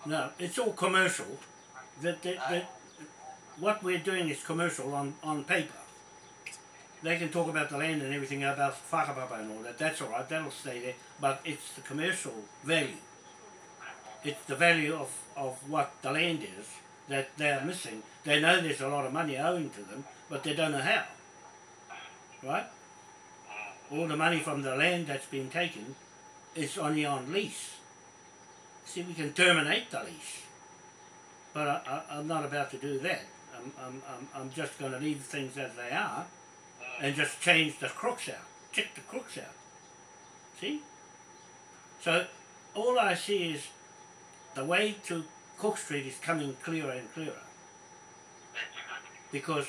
No, it's all commercial. That what we're doing is commercial on paper. They can talk about the land and everything about whakapapa and all that. That's all right. That'll stay there. But it's the commercial value. It's the value of what the land is that they're missing. They know there's a lot of money owing to them, but they don't know how. Right? All the money from the land that's been taken is only on lease. See, we can terminate the lease, but I'm not about to do that. I'm just going to leave things as they are and just change the crooks out, check the crooks out. See? So all I see is the way to Cook Street is coming clearer and clearer. Because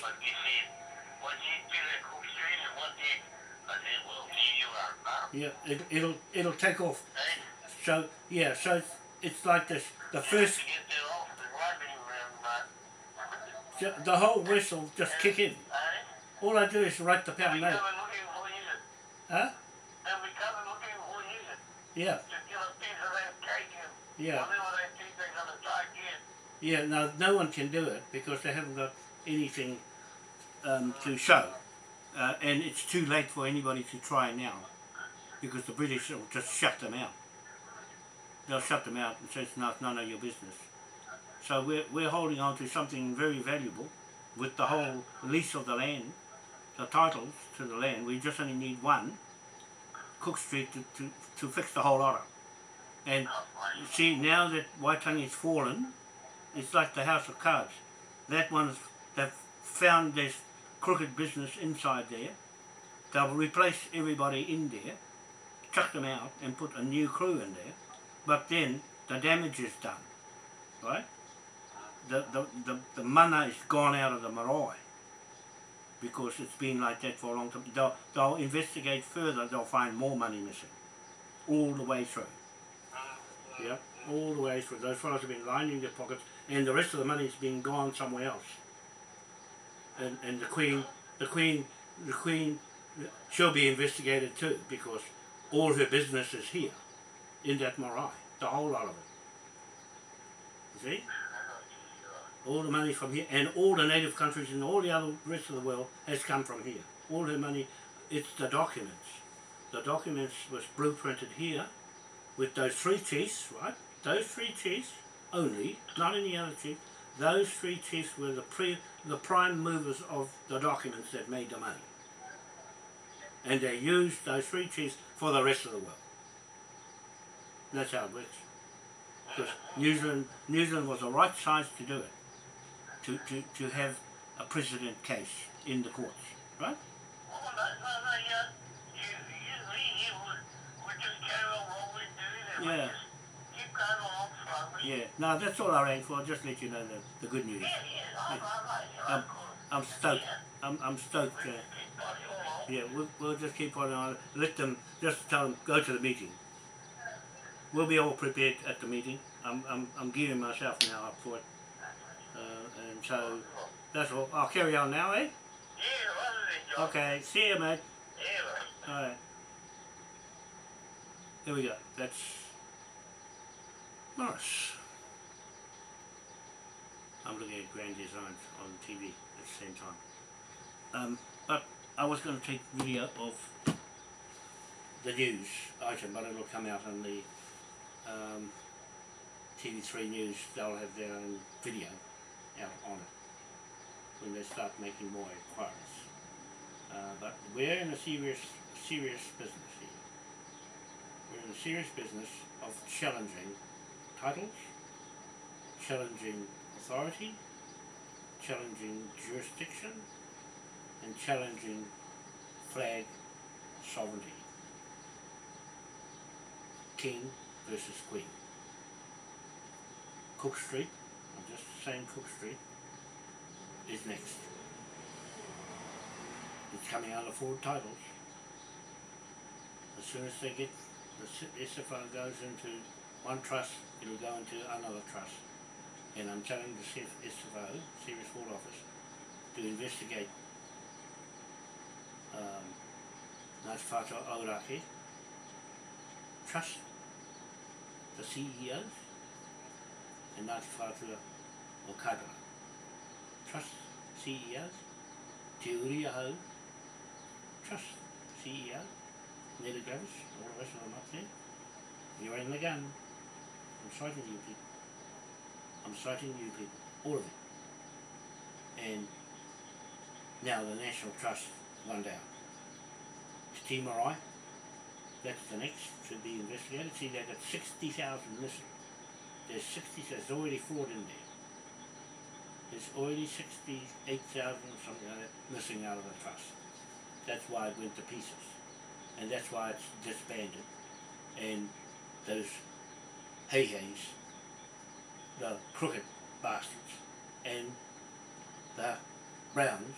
yeah, it'll take off. So yeah, so it's like this. The first, the whole rest will just kick in. All I do is write the pound note. Huh? Yeah. Yeah. Yeah. No one can do it because they haven't got anything to show, and it's too late for anybody to try now, because the British will just shut them out. They'll shut them out and say it's none of your business. So we're holding on to something very valuable with the whole lease of the land, the titles to the land. We just only need one, Cook Street, to fix the whole lot. And see, now that Waitangi's fallen, it's like the House of Cards. That one's, they've found this crooked business inside there. They'll replace everybody in there, chuck them out and put a new crew in there. But then the damage is done, right? The mana is gone out of the marae because it's been like that for a long time. They'll investigate further, they'll find more money missing all the way through. Yeah, all the way through. Those fellows have been lining their pockets and the rest of the money's been gone somewhere else. And the Queen, she'll be investigated too because all her business is here in that marae, the whole lot of it. You see? All the money from here, and all the native countries and all the other rest of the world has come from here. All her money, it's the documents. The documents was blueprinted here with those three chiefs, right? Those three chiefs only, not any other chief. Those three chiefs were the prime movers of the documents that made the money. And they used those three chiefs for the rest of the world. That's how it works. Because New Zealand was the right size to do it. To have a precedent case in the courts, right? Yeah. Yeah. No, that's all I rang for. I'll just let you know the good news. I'm stoked. I'm stoked. Yeah, we'll just keep on. Let them, just tell them, go to the meeting. We'll be all prepared at the meeting. I'm gearing myself now up for it. And so, that's all. I'll carry on now, eh? Yeah, okay, see you, mate. Yeah, alright. Here we go. That's Morris. I'm looking at Grand Designs on TV at the same time. But I was going to take video of the news item, but it'll come out on the TV3 News. They'll have their own video out on it when they start making more inquiries. But we're in a serious business here. We're in a serious business of challenging titles, challenging authority, challenging jurisdiction, and challenging flag sovereignty. King versus Queen. Cook Street, I'm just saying Cook Street, is next. It's coming out of 4 titles. As soon as they get, the SFO goes into one trust, it'll go into another trust. And I'm telling the SFO, Serious Fraud Office, to investigate Ngāti Whātua Auraki, trust the CEOs, and Ngāti Whātua o Kaipara. Trust CEOs, Te Uri Ahau, trust CEO, Neda Gravis, all the rest of them up there. You're in the gun. I'm citing you people. I'm citing you people, all of it. And now the National Trust won down. Te Marae, that's the next to be investigated. See, they've got 60,000 missing. There's already fraud in there. There's already 68,000 something like that missing out of the trust. That's why it went to pieces. And that's why it's disbanded. And those hey-heys, the crooked bastards, and the Browns,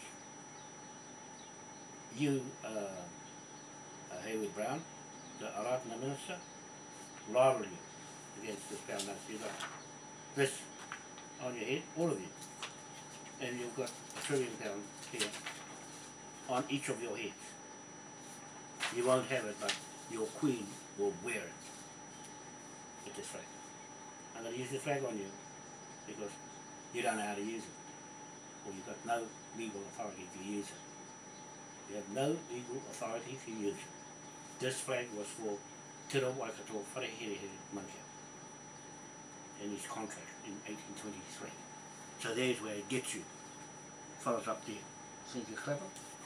you, Hayward Brown, the Aratana Minister, liable you against this pound note. You've got this on your head, all of you, and you've got £1 trillion here on each of your heads. You won't have it, but your Queen will wear it with this flag. I'm going to use the flag on you because you don't know how to use it, or you've got no legal authority to use it. You have no legal authority to use it. This flag was for Te Reo Waikato Wharehere Manukau in his contract in 1823. So there's where it gets you. Fellas up there. Think you're clever?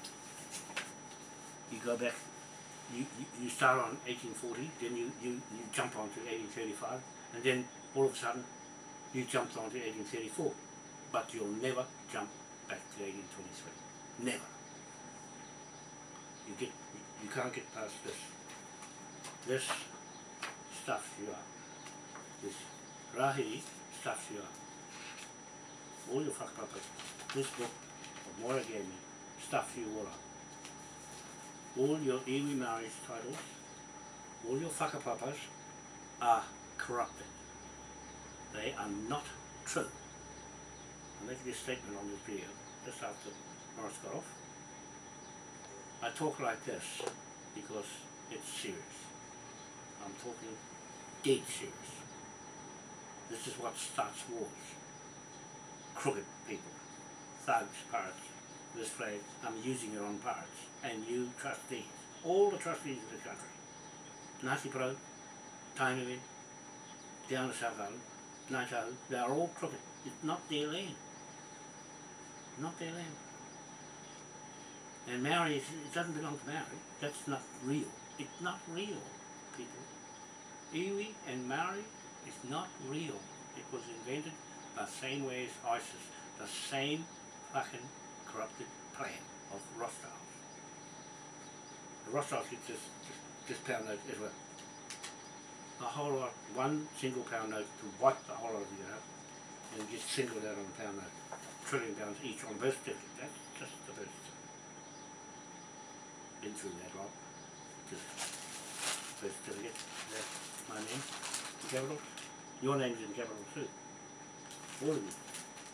You go back, you start on 1840, then you jump on to 1835, and then all of a sudden you jumped on to 1834. But you'll never jump back to 1823. Never. You can't get past this. This stuffs you up. This rahi stuffs you up. All your whakapapas, this book of Moira gave me, stuffs you all up. All your iwi marriage titles, all your whakapapas are corrupted. They are not true. I'll make this statement on this video just after Morris got off. I talk like this because it's serious. I'm talking dead serious. This is what starts wars. Crooked people, thugs, pirates. This flag, I'm using it on pirates. And you trustees, all the trustees of the country, Ngāti Porou, Tainui, down the South Island, Ngāi Tahu, they are all crooked. It's not their land. Not their land. And Maori, it doesn't belong to Maori. That's not real. It's not real, people. Iwi and Maori is not real. It was invented the same way as ISIS. The same fucking corrupted plan of Rothschilds. The Rothschilds get this pound note as well. A whole lot, one single pound note to wipe the whole lot of you out and just singled out on the pound note. £1 trillion each on birth certificate. That's just the birth certificate. Been through that lot. Just birth certificate. That's my name in capital. Your name's in capital too. All of you.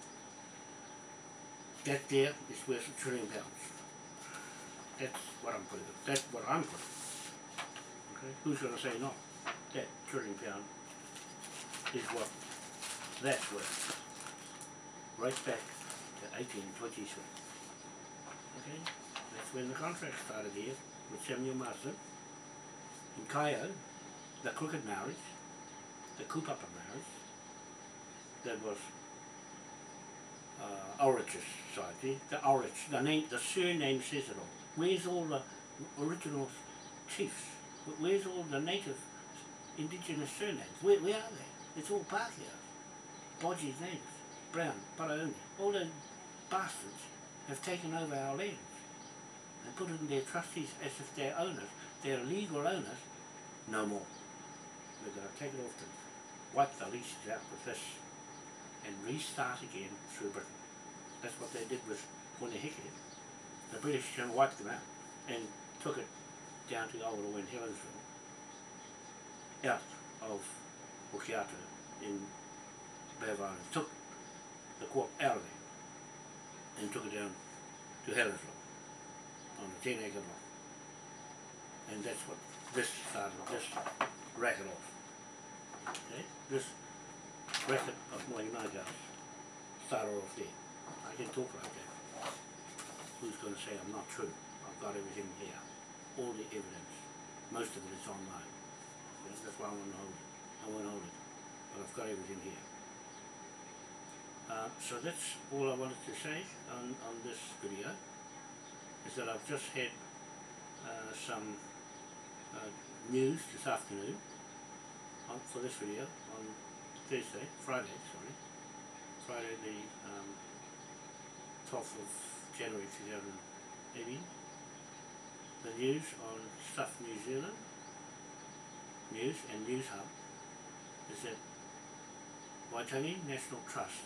That there is worth £1 trillion. That's what I'm putting. That's what I'm putting. Okay? Who's going to say no? That £1 trillion is what that's worth. Right back to 1823. Okay? That's when the contract started here with Samuel Marsden. In Kaio, the crooked marriage, the kupapa marriage, that was Origin Society, the Origin, the name, the surname says it all. Where's all the original chiefs? Where's all the native indigenous surnames? Where are they? It's all Pākehā. Bodgy's names, Brown, Paraone, all those bastards have taken over our lands and put in their trustees as if they're owners. They're legal owners. No more. We're going to take it off them, wipe the leases out with this and restart again through Britain. That's what they did with Punaheke. The British wiped them out and took it down to Awaroa and Helensville, out of Hokiata in Bay of Islands, took the court out of there and took it down to Helensville on a 10-acre block. And that's what this started, this racket off. Okay? This record of Moana House started off there. I can talk like that. Who's going to say I'm not true? I've got everything here. All the evidence. Most of it is online. That's why I won't hold it. I won't hold it. But I've got everything here. So that's all I wanted to say on this video, is that I've just had some news this afternoon for this video on Friday the 12th of January 2018. The news on Stuff New Zealand News and News Hub is that Waitangi National Trust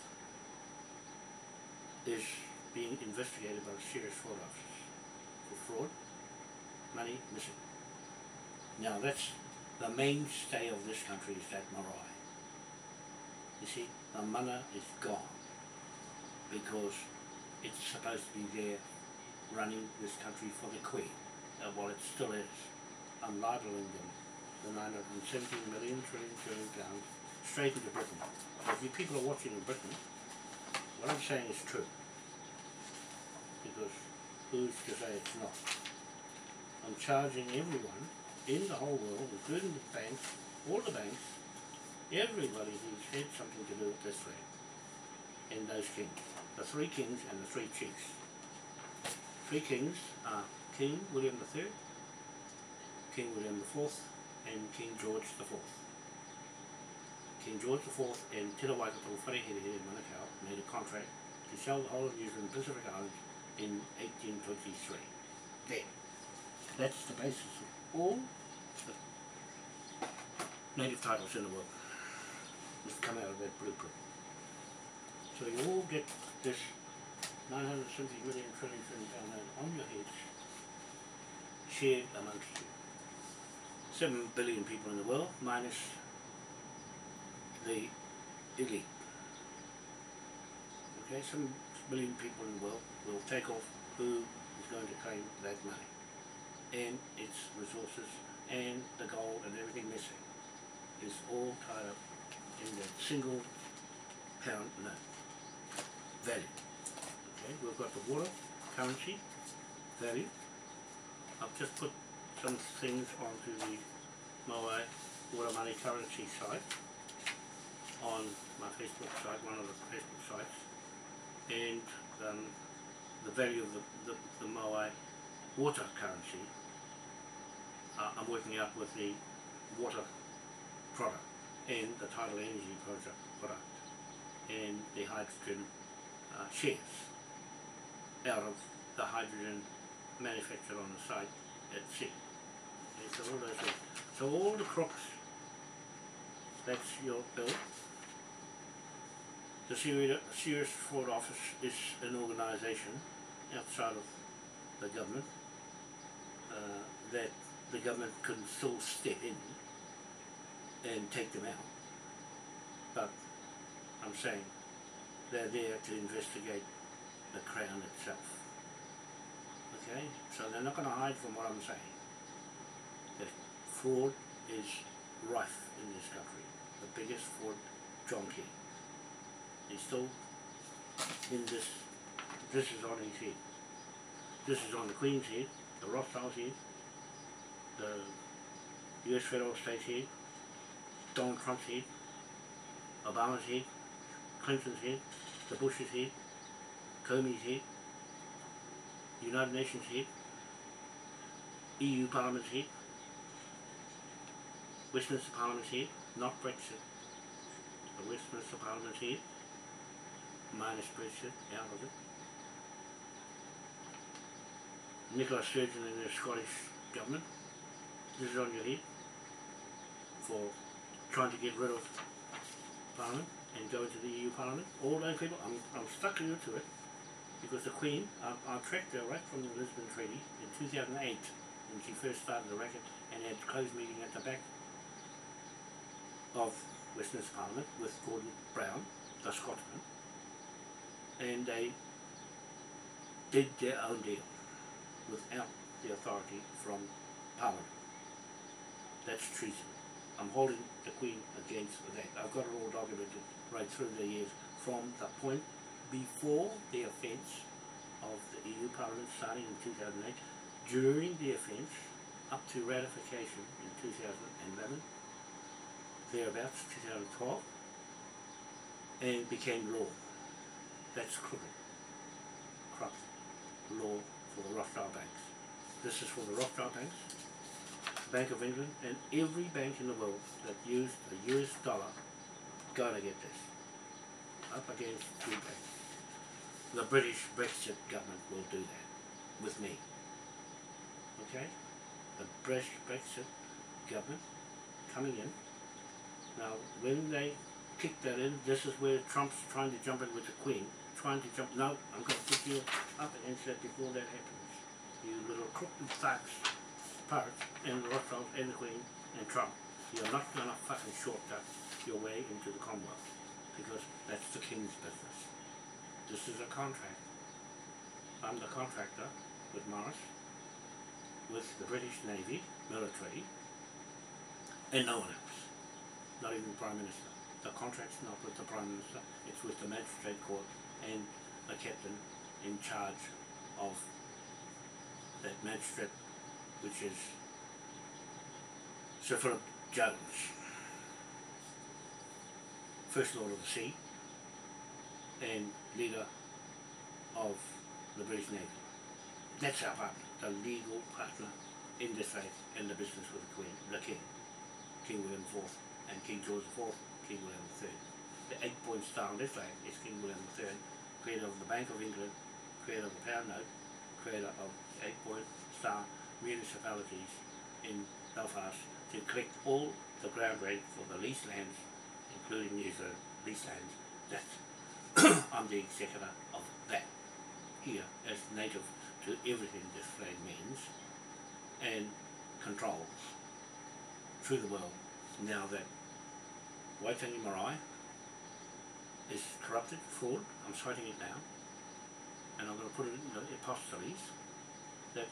is being investigated by the Serious Fraud Office for fraud, money missing. Now that's the mainstay of this country, is that marae. You see, the mana is gone because it's supposed to be there running this country for the Queen. Well, it still is. I'm libeling them the 917 million trillion pounds straight into Britain. So if you people are watching in Britain, what I'm saying is true, because who's to say it's not? I'm charging everyone in the whole world, including the banks, all the banks, everybody who's had something to do with this land, and those kings, the three kings and the three chiefs. Three kings are King William III, King William IV, and King George IV. King George IV and Te Waikato Wharehere in Manukau made a contract to sell the whole of New Zealand Pacific Islands in 1823. There. That's the basis of all the native titles in the world. It's come out of that blueprint. So you all get this 970 million trillion pound note on your heads, shared amongst you. 7 billion people in the world, minus the elite. Okay, 7 billion people in the world will take off who is going to claim that money and its resources and the gold and everything missing is all tied up in that single pound note value. Okay, we've got the water currency value. I've just put some things onto the Moai Water Money Currency site on my Facebook site, one of the Facebook sites, and the value of the Moai water currency I'm working out with the water product and the tidal energy product and the hydrogen shares out of the hydrogen manufactured on the site at sea. Okay, so all those things. So all the crooks, that's your bill. The Serious Fraud Office is an organisation outside of the government that the government can still step in and take them out. But I'm saying they're there to investigate the Crown itself. Okay, so they're not going to hide from what I'm saying. The fraud is rife in this country. The biggest fraud, John Key. He's still in this. This is on his head. This is on the Queen's head, the Rothschild's head, the US federal state's head, Donald Trump's head, Obama's head, Clinton's head, the Bush's head, Comey's head, United Nations head, EU Parliament's head, Westminster Parliament's head, not Brexit, the Westminster Parliament's head, minus Brexit, out of it. Nicola Sturgeon and the Scottish government, this is on your head for trying to get rid of Parliament and go into the EU Parliament. All those people, I'm stuck to it because the Queen, I tracked her right from the Lisbon Treaty in 2008 when she first started the racket and had a closed meeting at the back of Westminster Parliament with Gordon Brown, the Scotsman, and they did their own deal without the authority from Parliament. That's treason. I'm holding the Queen against that. I've got it all documented right through the years from the point before the offence of the EU Parliament starting in 2008, during the offence, up to ratification in 2011, thereabouts, 2012, and became law. That's crooked, corrupt law for the Rothschild banks. This is for the Rothschild banks, Bank of England, and every bank in the world that used the US dollar. Gotta get this. Up against two banks. The British Brexit government will do that with me. Okay? The British Brexit government coming in. Now, when they kick that in, this is where Trump's trying to jump in with the Queen. Trying to jump. No, I'm going to put you up against that before that happens. You little crooked thugs, pirates, and the Rothschilds, and the Queen, and Trump. You're not going to fucking shortcut your way into the Commonwealth, because that's the King's business. This is a contract. I'm the contractor with Morris, with the British Navy, military, and no one else. Not even the Prime Minister. The contract's not with the Prime Minister, it's with the Magistrate Court and the captain in charge of that magistrate, which is Sir Philip Jones, First Lord of the Sea and leader of the British Navy. That's our partner, the legal partner in this faith and the business with the Queen, the King, King William IV and King George IV, King William III. The 8-point star on this flag is King William III, creator of the Bank of England, creator of the pound note, creator of 8-point star municipalities in Belfast to collect all the ground rent for the leased lands, including New Zealand leased lands. That's I'm the executor of that here as native to everything this flag means and controls through the world. Now that Waitangi Marae is corrupted, fraud, I'm citing it now, and I'm going to put it in the apostolies, that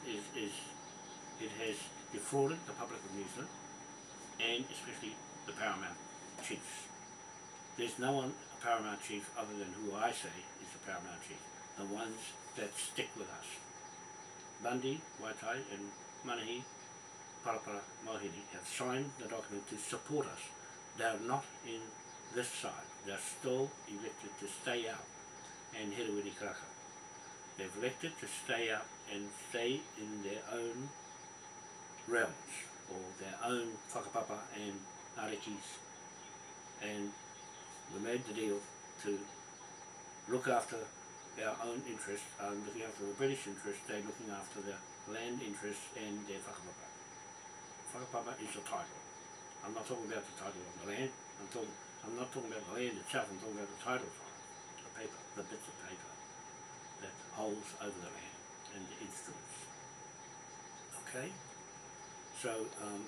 it has defrauded the public of New Zealand and especially the paramount chiefs. There's no one a paramount chief other than who I say is the paramount chief, the ones that stick with us. Bundy, Waitai and Manahi, Parapara, Mohini have signed the document to support us. They are not in this side. They are still elected to stay out and Herewiri Karaka. They've elected to stay out and stay in their own realms or their own whakapapa and arekis, and we made the deal to look after our own interests. I'm looking after the British interests, they're looking after the land interests and their whakapapa. Whakapapa is the title. I'm not talking about the title of the land, I'm not talking about the land itself, I'm talking about the title of it, the paper, the bits of paper that holds over the land and the instruments. Okay? So,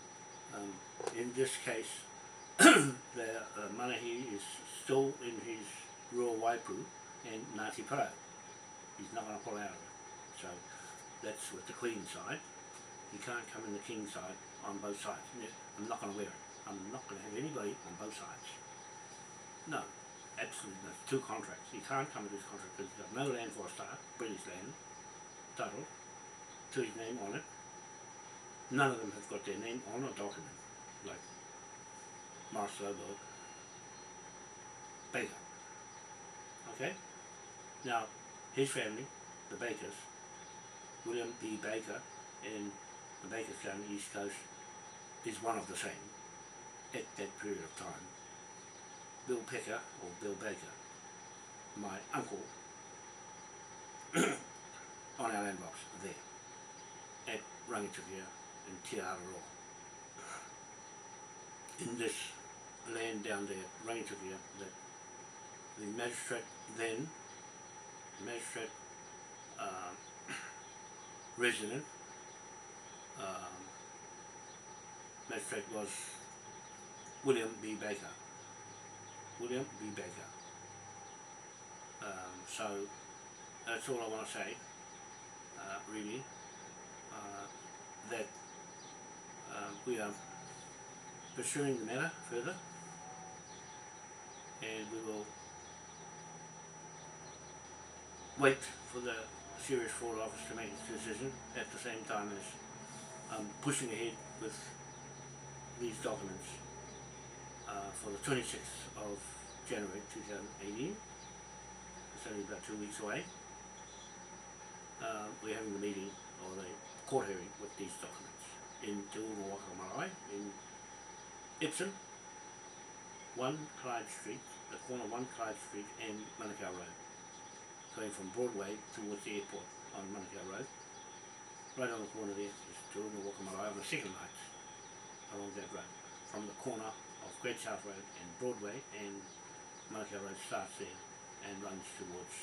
in this case, the Manahi is still in his Rua Waipu and Ngāti Parau. He's not going to pull out of it. So, that's with the Queen side. He can't come in the King side on both sides. I'm not going to wear it. I'm not going to have anybody on both sides. No, absolutely not. Two contracts. He can't come with this contract because he's got no land for a start, British land, title, to his name on it. None of them have got their name on a document, like Morris Lobo, Baker. Okay? Now, his family, the Bakers, William B. Baker and the Bakers down the East Coast, is one of the same at that period of time. Bill Pecker, or Bill Baker, my uncle, on our land box there, at Rangitukia in Te Araroa. In this land down there, Rangitukia, the magistrate then, magistrate resident, magistrate was William B. Baker. William B. Baker. So that's all I want to say, really, that we are pursuing the matter further, and we will wait for the Serious Fraud Office to make its decision at the same time as pushing ahead with these documents for the 26th of January 2018. It's only about 2 weeks away. We're having the meeting or the court hearing with these documents in Te Unga Waka Marae in Epsom, 1 Clyde Street, the corner of 1 Clyde Street and Manukau Road, going from Broadway towards the airport on Manukau Road. Right on the corner there is Te Unga Waka Marae on the second night along that road. From the corner of Great South Road and Broadway, and Manukau Road starts there and runs towards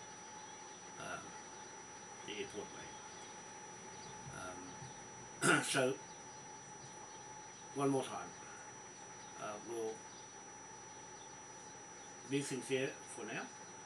the airport way. So, one more time, we'll leave things there for now,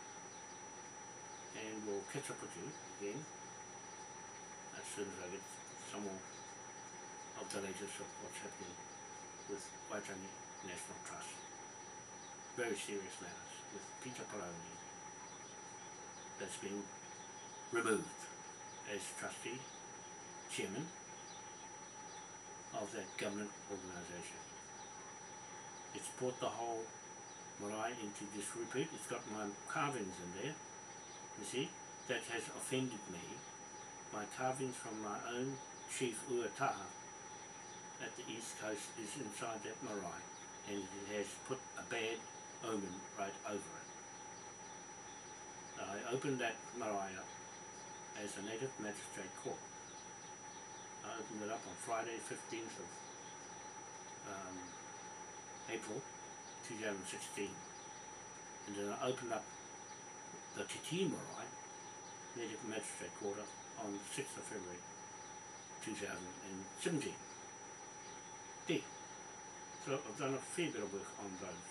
and we'll catch up with you again as soon as I get some more of the latest of what's happening with Waitangi National Trust. Very serious matters with Peter Paroni that's been removed as trustee, chairman of that government organisation. It's brought the whole marae into disrepute. It's got my carvings in there, you see, that has offended me. My carvings from my own chief Uataha at the east coast is inside that marae, and it has put a bad omen right over it. I opened that marae up as a native magistrate court. I opened it up on Friday 15th of April 2016, and then I opened up the Titi Marae Native Magistrate Court on 6th of February 2017. There. So I've done a fair bit of work on those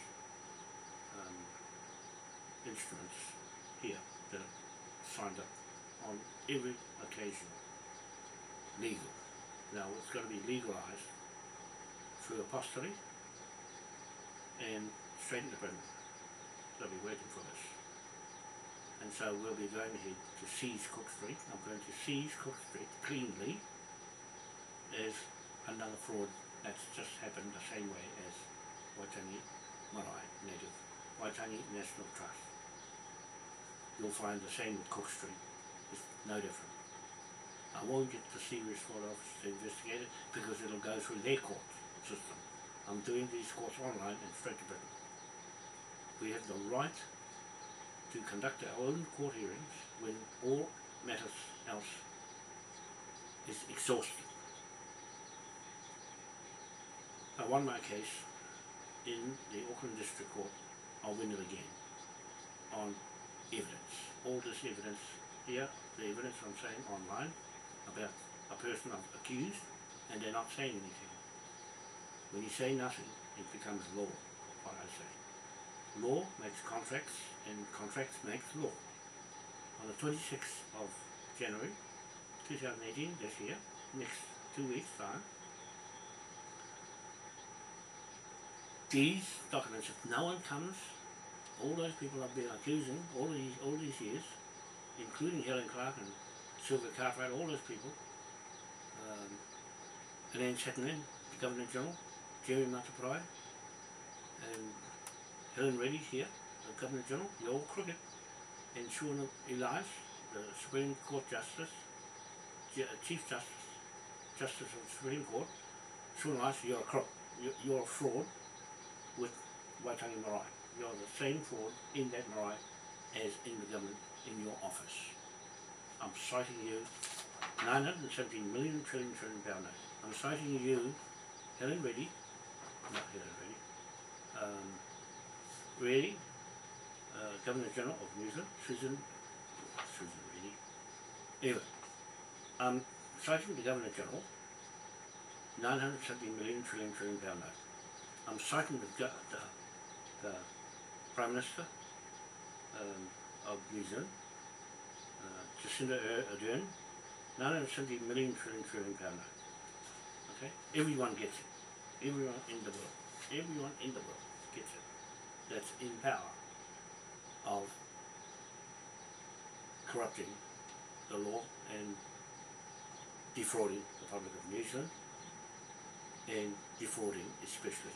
instruments here that are signed up on every occasion. Legal. Now it's going to be legalised through apostolate and straight into prison. They'll be waiting for us. And so we'll be going ahead to seize Cook Street. I'm going to seize Cook Street cleanly as another fraud that's just happened the same way as Waitangi Marae Native, Waitangi National Trust. You'll find the same with Cook Street. It's no different. I won't get the Serious Fraud Office to investigate it because it'll go through their court system. I'm doing these courts online and straight to Britain. We have the right to conduct our own court hearings when all matters else is exhausted. I won my case in the Auckland District Court. I'll win it again on evidence. All this evidence here, the evidence I'm saying online about a person I've accused, and they're not saying anything. When you say nothing, it becomes law, what I say. Law makes contracts, and contracts makes law. On the 26th of January 2018, this year, next 2 weeks' time, these documents, if no one comes, all those people I've been accusing all these years, including Helen Clark and Sylvia Cartwright, all those people, Elaine Chatterton, the Governor General, Jerry Mataparai, and Helen Reddy here, the Governor General, you're all crooked, and Shauna Elias, the Supreme Court Justice, Chief Justice of the Supreme Court, Shauna Elias, you're a crook, you're a fraud with Waitangi Marae. You're the same fraud in that marae as in the government in your office. I'm citing you 917 million trillion pound note. I'm citing you, Helen Reddy, not Helen Reddy, Governor General of New Zealand, Susan Reddy. Anyway, I'm citing the Governor General 970 million trillion pound note. I'm citing the Prime Minister of New Zealand, Jacinda Ardern, 970 million trillion pound note. Okay, everyone gets it. Everyone in the world. Everyone in the world gets it. That's in power of corrupting the law and defrauding the public of New Zealand and defrauding especially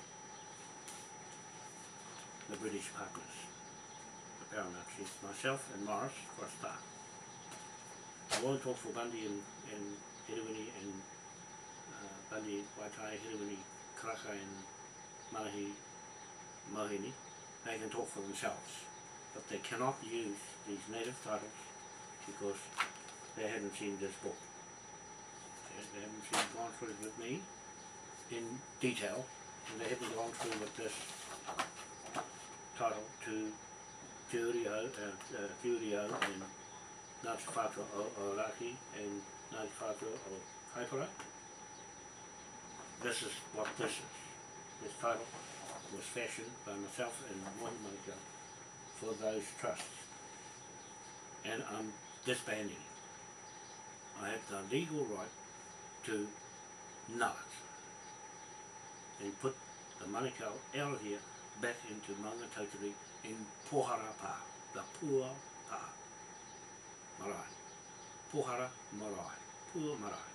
the British partners, the Paramount Chiefs, myself and Morris for a start. I won't talk for Bundy and Herewini and Bundy, Waitai, Herewini, Karaka and Marahi, Mohini. They can talk for themselves, but they cannot use these native titles because they haven't seen this book. Okay? They haven't gone through it with me in detail, and they haven't gone through with this title to Te Urio and Ngāti Whātua o Raki and Ngāti Whātua o Kaipara. This is what this is. This title was fashioned by myself and Mohi Manikau for those trusts, and I'm disbanding it. I have the legal right to null it and put the Manukau out of here back into Maunga Tautari in Pohara Pā, the Pua Pā, Marae. Pohara Marae, Pua Marae.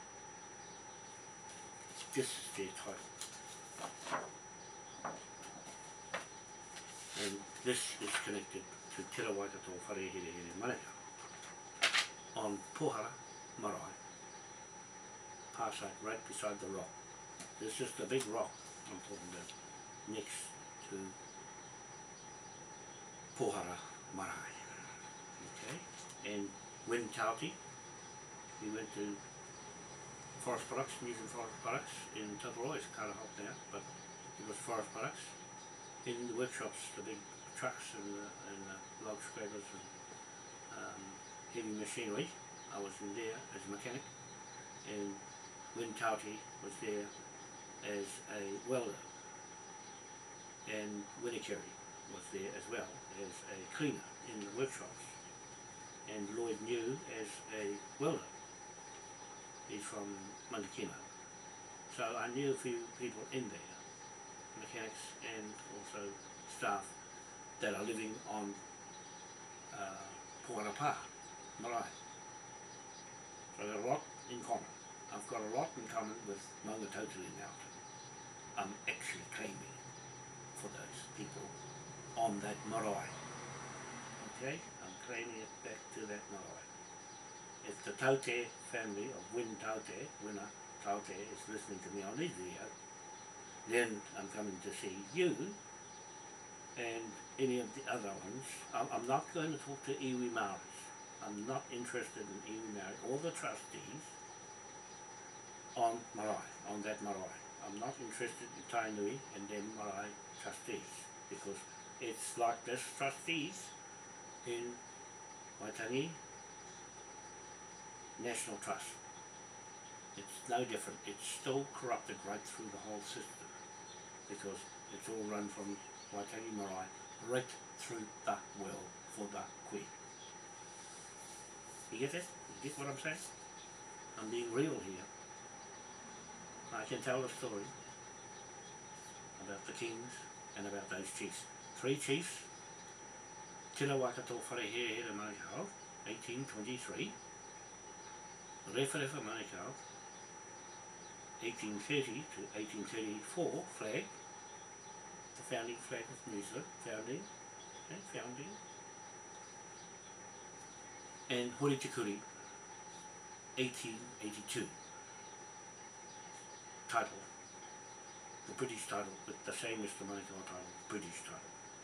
This is their title. And this is connected to Te Rawaikato Wharehere Manukau on Pohara Marae, Pā site right beside the rock. This is the big rock I'm talking about next to Pohara Marae. Okay? And when Tauti, we went to Forest Products, New Zealand Forest Products in Tataroa. It's kind of hot now, but it was Forest Products. In the workshops, the big trucks and the log scrapers and heavy machinery, I was in there as a mechanic, and Win Tauti was there as a welder, and Winnikeri was there as well as a cleaner in the workshops, and Lloyd New as a welder. He's from Manukino. So I knew a few people in there, mechanics and also staff that are living on Pohara Pā, Marae. So I've got a lot in common. I've got a lot in common with Maunga Tautari now. I'm actually claiming for those people on that marae. Okay? I'm claiming it back to that marae. If the Taute family of Win Taute, Winner Taute is listening to me on this video, then I'm coming to see you and any of the other ones. I'm not going to talk to iwi Maoris. I'm not interested in iwi Maori or the trustees on marae, on that marae. I'm not interested in Tainui and them marae trustees, because it's like this trustees in Waitangi National Trust. It's no different. It's still corrupted right through the whole system, because it's all run from Waitangi Marae right through the well for the Queen. You get it? You get what I'm saying? I'm being real here. I can tell a story about the kings and about those chiefs. 3 chiefs, Te Rawakato Wharehere Manukau, 1823, Rewharewha Manukau, 1830 to 1834 flag, the founding flag of New Zealand, founding, and Horitikuri, 1882, title, the British title, but the same as the Manukau title, British title.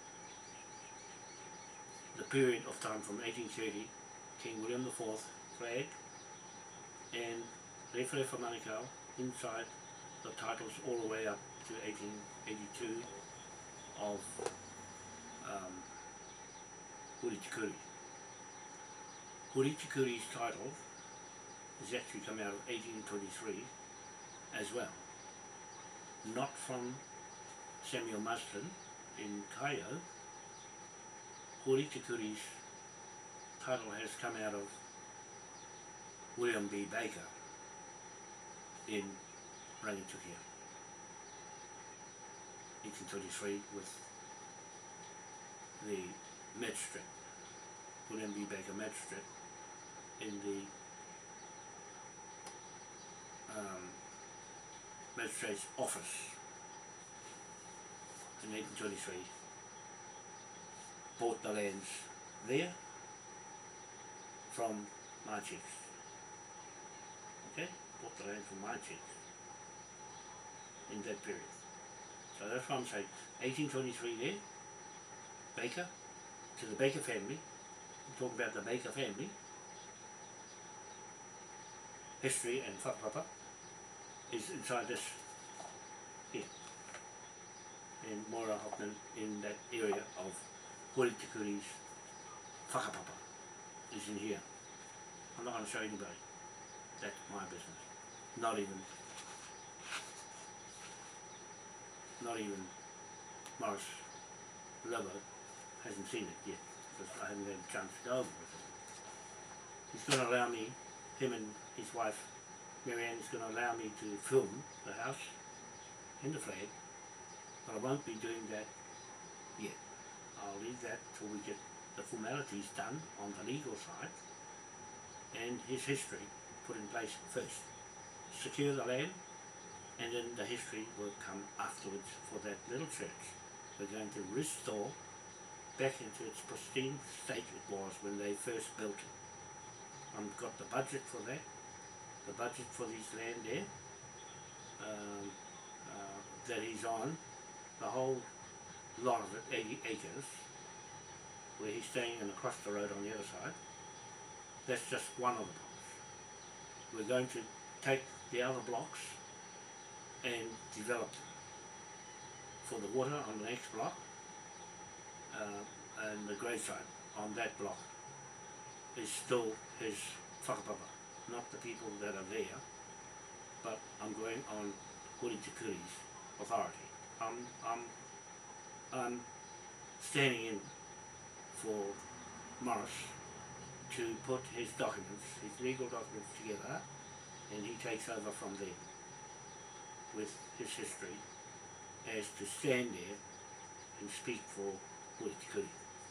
The period of time from 1830, King William IV flag, and Rewharewha Manukau, inside the titles all the way up to 1882 of Horitikuri. Horitikuri's title has actually come out of 1823 as well, not from Samuel Marsden in Kaio. Horitikuri's title has come out of William B. Baker in Rangitukia. 1823 with the magistrate, William B. Baker magistrate, in the magistrate's office in 1823, bought the lands there from my chiefs. Okay? Bought the land from my chiefs in that period. So that's what I'm saying. 1823 there, Baker, to the Baker family. I'm talking about the Baker family. History and whakapapa is inside this here. And Moira Hoffman in that area of Horitikuri's whakapapa is in here. I'm not going to show anybody. That's my business. Not even Morris Lobo hasn't seen it yet, because I haven't had a chance to go over with it. He's going to allow me, him and his wife Marianne is going to allow me to film the house and the flag, but I won't be doing that yet. I'll leave that till we get the formalities done on the legal side and his history put in place first. Secure the land, and then the history will come afterwards for that little church. We're going to restore back into its pristine state it was when they first built it. I've got the budget for that, the budget for this land there that he's on, the whole lot of it, 80 acres, where he's staying and across the road on the other side. That's just one of the blocks. We're going to take the other blocks and develop them. For the water on the next block and the graveside on that block is still his whakapapa, not the people that are there, but I'm going on Horitikuri's authority. I'm standing in for Morris to put his documents, his legal documents together, and he takes over from there with his history as to stand there and speak for Horitikuri.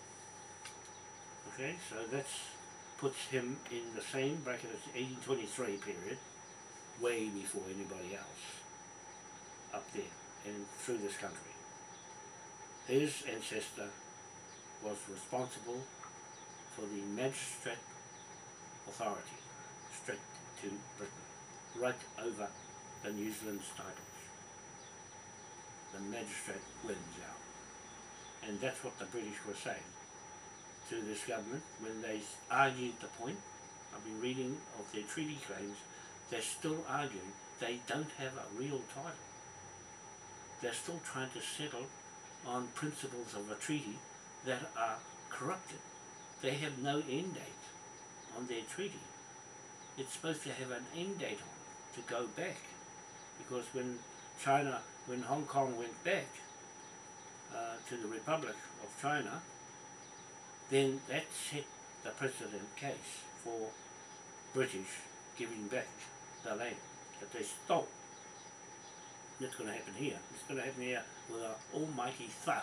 Okay, so that puts him in the same bracket as the 1823 period, way before anybody else up there and through this country. His ancestor was responsible for the magistrate authority straight to Britain, right over the New Zealand's titles. The magistrate wins out. And that's what the British were saying to this government when they argued the point. I've been reading of their treaty claims. They're still arguing they don't have a real title. They're still trying to settle on principles of a treaty that are corrupted. They have no end date on their treaty. It's supposed to have an end date on it to go back, because when Hong Kong went back to the Republic of China, then that set the precedent case for British giving back the land that they stole. That's going to happen here. It's going to happen here with an almighty thud.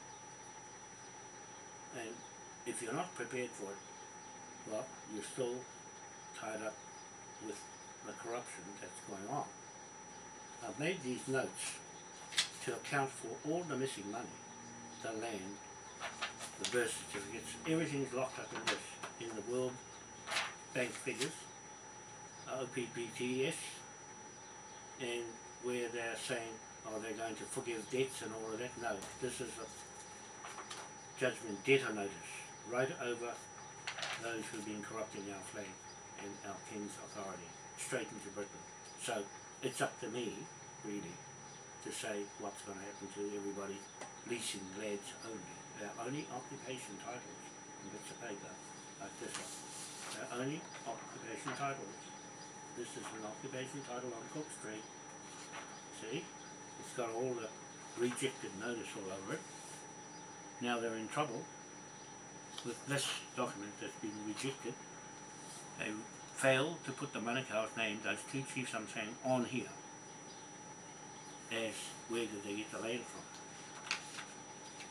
And if you're not prepared for it, well, you're still tied up with the corruption that's going on. I've made these notes to account for all the missing money, the land, the birth certificates, everything's locked up in this, in the World Bank figures, OPPTS, and where they're saying, oh, they're going to forgive debts and all of that. No, this is a judgment debtor notice right over those who've been corrupting our flag and our King's authority, straight into Britain. So it's up to me, really, to say what's going to happen to everybody leasing lands only. They're only occupation titles on bits of paper like this one. They're only occupation titles. This is an occupation title on Cook Street. See? It's got all the rejected notice all over it. Now they're in trouble with this document that's been rejected. They failed to put the Manukau's name, those two chiefs I'm saying, on here as where did they get the land from.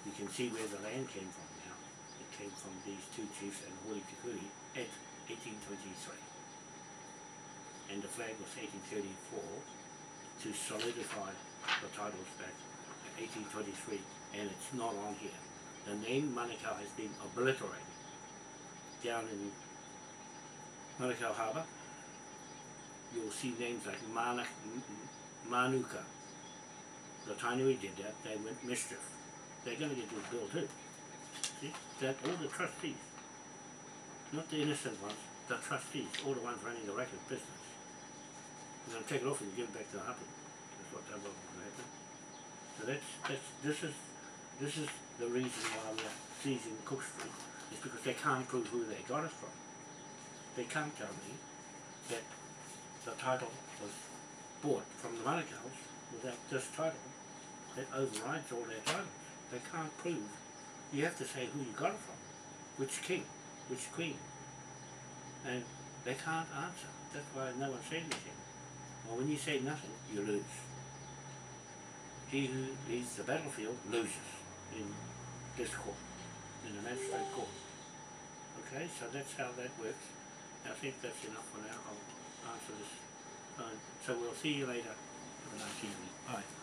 You can see where the land came from now. It came from these two chiefs and Hori Kikuri at 1823. And the flag was 1834 to solidify the titles back at 1823, and it's not on here. The name Manukau has been obliterated. Down in Manukau Harbour, you'll see names like Manuka. The Tainui did that, they went mischief. They're going to get this bill too. See, that all the trustees, not the innocent ones, the trustees, all the ones running the racket business. They're going to take it off and give it back to the husband. That's what that was going to happen. So this is the reason why we're seizing Cook Street, is because they can't prove who they got it from. They can't tell me that the title was bought from the Manukau's without this title that overrides all their titles. They can't prove. You have to say who you got it from, which king, which queen, and they can't answer. That's why no one said anything. Well, when you say nothing, you lose. He who leads the battlefield loses in this court, in the magistrate court. Okay, so that's how that works. I think that's enough for now. I'll answer this phone. So we'll see you later. Have a nice evening. Bye.